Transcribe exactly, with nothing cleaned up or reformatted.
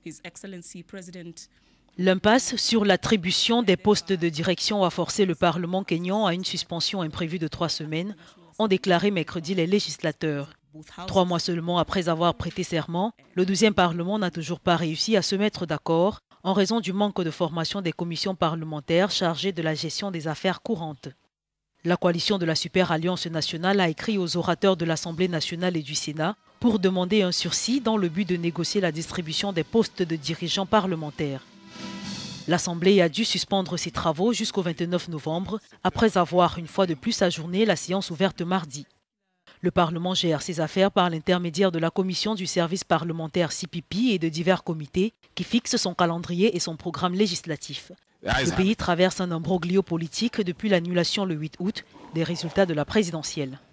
L'impasse sur l'attribution des postes de direction a forcé le Parlement kényan à une suspension imprévue de trois semaines, ont déclaré mercredi les législateurs. Trois mois seulement après avoir prêté serment, le douzième Parlement n'a toujours pas réussi à se mettre d'accord en raison du manque de formation des commissions parlementaires chargées de la gestion des affaires courantes. La coalition de la Super Alliance nationale a écrit aux orateurs de l'Assemblée nationale et du Sénat pour demander un sursis dans le but de négocier la distribution des postes de dirigeants parlementaires. L'Assemblée a dû suspendre ses travaux jusqu'au vingt-neuf novembre, après avoir une fois de plus ajourné la séance ouverte mardi. Le Parlement gère ses affaires par l'intermédiaire de la commission du service parlementaire C P P et de divers comités qui fixent son calendrier et son programme législatif. Le pays traverse un imbroglio politique depuis l'annulation le huit août des résultats de la présidentielle.